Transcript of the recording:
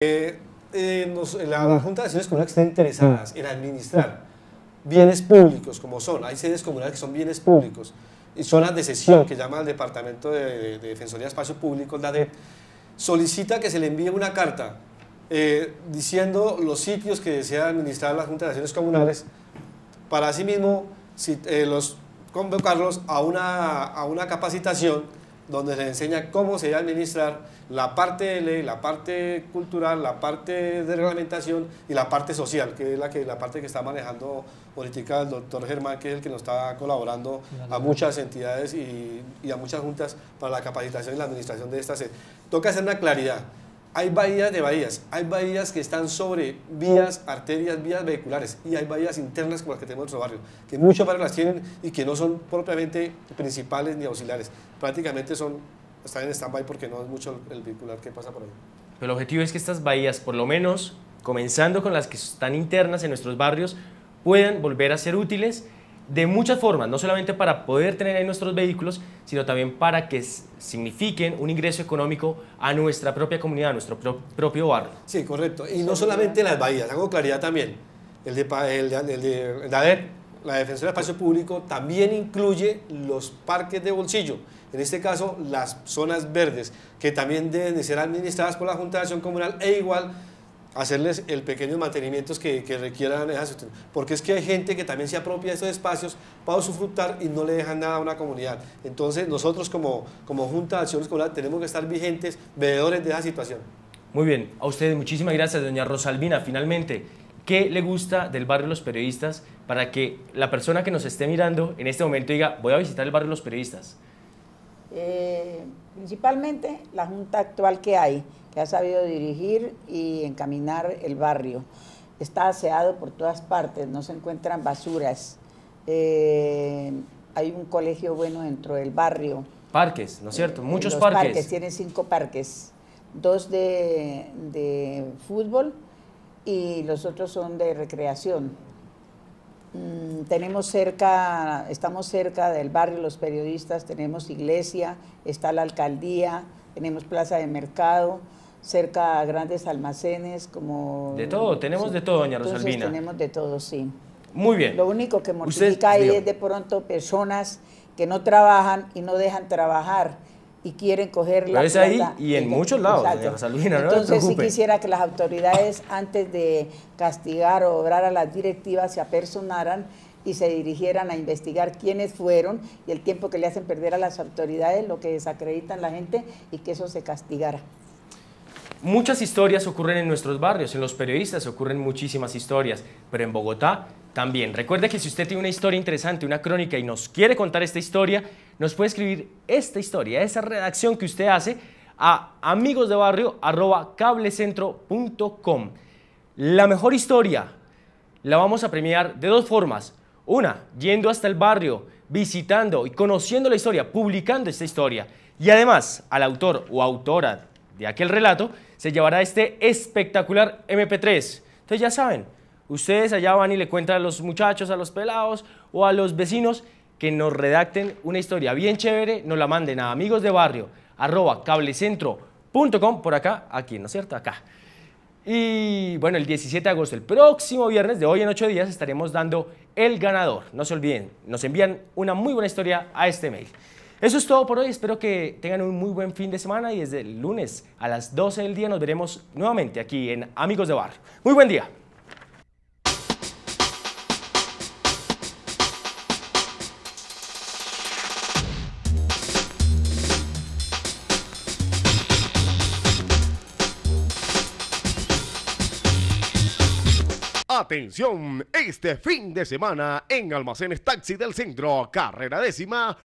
La Junta de Acciones Comunales están interesadas en administrar bienes públicos como son, hay sedes comunales que son bienes públicos y zonas de cesión que llama el Departamento de Defensoría de Espacio Público, la DEP, solicita que se le envíe una carta diciendo los sitios que desea administrar la Junta de Acciones Comunales para asimismo convocarlos a una capacitación donde se enseña cómo se debe administrar la parte de ley, la parte cultural, la parte de reglamentación y la parte social, que es la parte que está manejando ahorita el doctor Germán, que es el que nos está colaborando a muchas entidades y a muchas juntas para la capacitación y la administración de esta sede. Toca hacer una claridad. Hay bahías de bahías, hay bahías que están sobre vías, arterias, vías vehiculares y hay bahías internas como las que tenemos en nuestro barrio, que muchos barrios las tienen y que no son propiamente principales ni auxiliares, prácticamente están en stand-by porque no es mucho el vehicular que pasa por ahí. Pero el objetivo es que estas bahías, por lo menos, comenzando con las que están internas en nuestros barrios, puedan volver a ser útiles de muchas formas, no solamente para poder tener ahí nuestros vehículos, sino también para que signifiquen un ingreso económico a nuestra propia comunidad, a nuestro propio barrio. Sí, correcto. Y no solamente las bahías, hago claridad también. La DEP, la Defensoría del Espacio Público, también incluye los parques de bolsillo, en este caso las zonas verdes, que también deben de ser administradas por la Junta de Acción Comunal e igual hacerles el pequeños mantenimientos que requieran esa sustentación. Porque es que hay gente que también se apropia de esos espacios para usufructar y no le dejan nada a una comunidad. Entonces nosotros como Junta de Acciones Comunales tenemos que estar vigentes, veedores de esa situación. Muy bien, a ustedes muchísimas gracias, doña Rosalvina. Finalmente, ¿qué le gusta del barrio de los periodistas para que la persona que nos esté mirando en este momento diga, voy a visitar el barrio de los periodistas? Principalmente la junta actual que hay, que ha sabido dirigir y encaminar el barrio. Está aseado por todas partes, no se encuentran basuras. Hay un colegio bueno dentro del barrio. Parques, ¿no es cierto? Muchos los parques. Tienen 5 parques, 2 de fútbol y los otros son de recreación. Estamos cerca del barrio Los Periodistas, tenemos iglesia, está la alcaldía, tenemos plaza de mercado, cerca a grandes almacenes como... De todo, tenemos de todo, doña Rosalvina. Entonces tenemos de todo, sí. Muy bien. Lo único que mortifica ahí es de pronto personas que no trabajan y no dejan trabajar y quieren coger la plata. Ahí y en muchos lados, doña Rosalvina, no Entonces sí quisiera que las autoridades antes de castigar o obrar a las directivas se apersonaran y se dirigieran a investigar quiénes fueron y el tiempo que le hacen perder a las autoridades, lo que desacreditan a la gente y que eso se castigara. Muchas historias ocurren en nuestros barrios, en Los Periodistas ocurren muchísimas historias, pero en Bogotá también. Recuerde que si usted tiene una historia interesante, una crónica y nos quiere contar esta historia, nos puede escribir esta historia, esa redacción que usted hace a amigosdebarrio@cablecentro.com. La mejor historia la vamos a premiar de 2 formas. Una, yendo hasta el barrio, visitando y conociendo la historia, publicando esta historia. Y además, al autor o autora de aquel relato se llevará este espectacular MP3. Entonces ya saben, ustedes allá van y le cuentan a los muchachos, a los pelados o a los vecinos que nos redacten una historia bien chévere, nos la manden a amigosdebarrio@cablecentro.com, por acá, aquí, ¿no es cierto? Acá. Y bueno, el 17 de agosto, el próximo viernes, de hoy en 8 días, estaremos dando el ganador. No se olviden, nos envían una muy buena historia a este mail. Eso es todo por hoy, espero que tengan un muy buen fin de semana y desde el lunes a las 12 del día nos veremos nuevamente aquí en Amigos de Barrio. Muy buen día. Atención, este fin de semana en Almacenes Taxi del Centro, carrera 10ª,